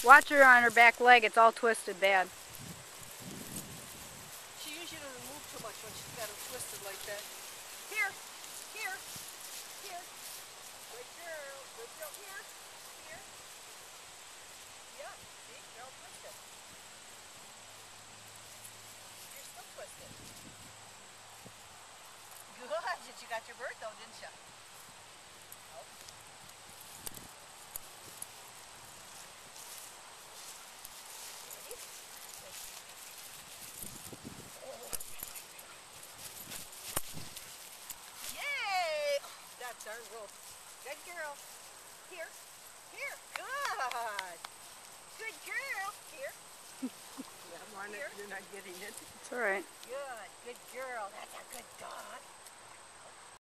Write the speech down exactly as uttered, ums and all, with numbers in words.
Watch her on her back leg. It's all twisted bad. She usually doesn't move too much when she's got them twisted like that. Here, here, here. Good girl, good girl. Here, here. Yeah, see, they're all twisted. You're still twisted. Good, you got your bird though, didn't you? Oh. Ready? Yay! That's our rope. Good girl. Here. Here. Good. Good girl. Here. Yeah, Here. you're not getting it. It's all right. Good. Good girl. That's a good dog.